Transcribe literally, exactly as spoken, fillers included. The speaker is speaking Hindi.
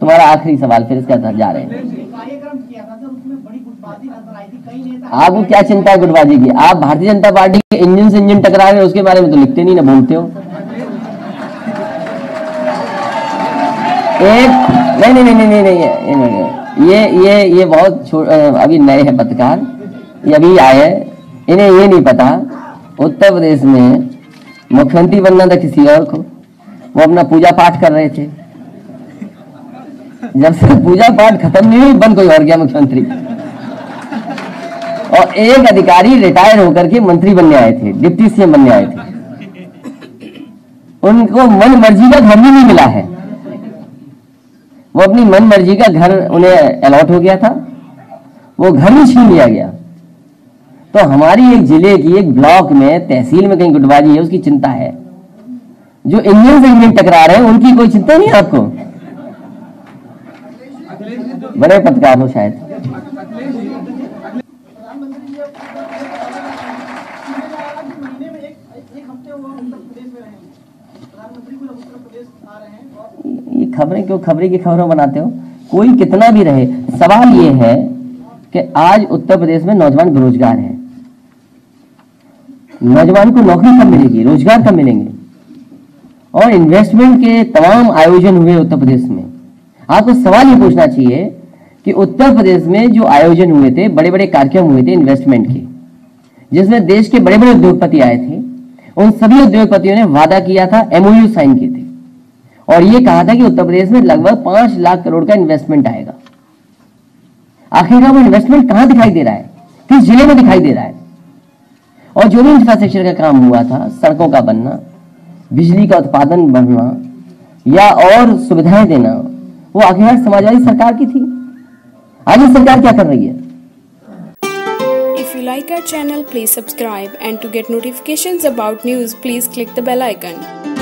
तुम्हारा आखिरी सवाल, फिर इसका जा रहे हैं। आपको क्या चिंता है गुटबाजी की? आप भारतीय जनता पार्टी के इंजन से इंजन टकरा रहे, उसके बारे में तो लिखते नहीं ना बोलते हो। एक नहीं नहीं नहीं नहीं नहीं, नहीं ये ये ये बहुत अभी नए हैं पत्रकार, ये अभी आए, इन्हें ये नहीं पता उत्तर प्रदेश में मुख्यमंत्री बनना था किसी और को, वो अपना पूजा पाठ कर रहे थे, जब से पूजा पाठ खत्म नहीं हुई बन कोई और गया मुख्यमंत्री। और एक अधिकारी रिटायर होकर के मंत्री बनने आए थे, डिप्टी सीएम बनने आए थे, उनको मन मर्जी का घर भी नहीं मिला है। वो अपनी मन मर्जी का घर उन्हें अलॉट हो गया था, वो घर ही छीन लिया गया। तो हमारी एक जिले की एक ब्लॉक में तहसील में कहीं गुटबाजी है, उसकी चिंता है। जो इंजन से इंजन टकरा रहे हैं उनकी कोई चिंता नहीं है आपको? बड़े पत्रकार हो शायद। ये खबरें क्यों, खबरें की खबरों बनाते हो? कोई कितना भी रहे, सवाल ये है कि आज उत्तर प्रदेश में नौजवान बेरोजगार है। नौजवान को नौकरी कब मिलेगी, रोजगार कब मिलेंगे? और इन्वेस्टमेंट के तमाम आयोजन हुए उत्तर प्रदेश में। आपको सवाल ये पूछना चाहिए कि उत्तर प्रदेश में जो आयोजन हुए थे, बड़े बड़े कार्यक्रम हुए थे इन्वेस्टमेंट के, जिसमें देश के बड़े बड़े उद्योगपति आए थे, उन सभी उद्योगपतियों ने वादा किया था, एमओयू साइन किए थे और ये कहा था कि उत्तर प्रदेश में लगभग पांच लाख करोड़ का इन्वेस्टमेंट आएगा। आखिरकार वो इन्वेस्टमेंट कहां दिखाई दे रहा है, किस जिले में दिखाई दे रहा है? और जो भी इंफ्रास्ट्रक्चर का काम हुआ था, सड़कों का बनना, बिजली का उत्पादन बढ़ना या और सुविधाएं देना, वो आखिरकार समाजवादी सरकार की थी। आज ये सरकार क्या कर रही है? If you like our channel, please subscribe, and to get notifications about news, please click the bell icon.